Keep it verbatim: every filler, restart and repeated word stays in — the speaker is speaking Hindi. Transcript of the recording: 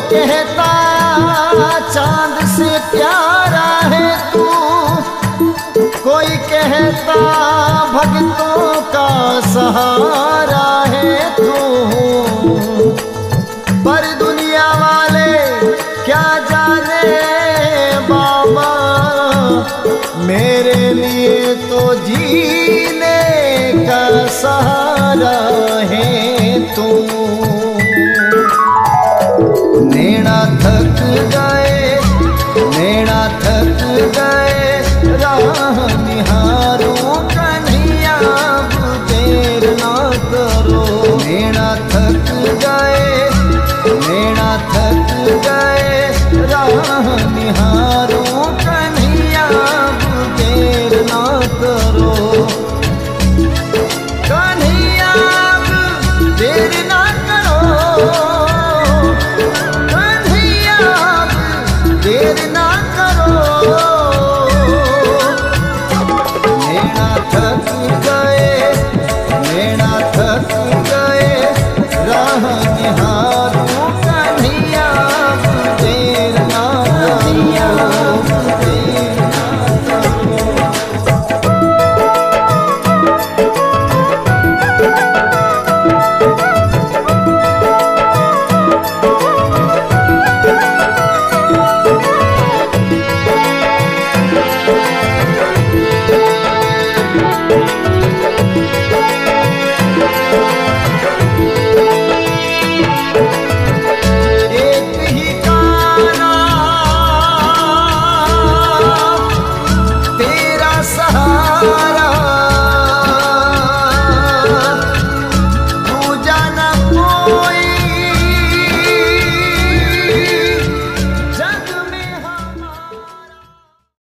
कहता चांद से प्यारा है तू, कोई कहता भक्तों का सहारा है तू। पर दुनिया वाले क्या जाने बाबा, मेरे लिए तो जीने का सहारा है तू। नैना थक गए, नैना थक गए राह निहार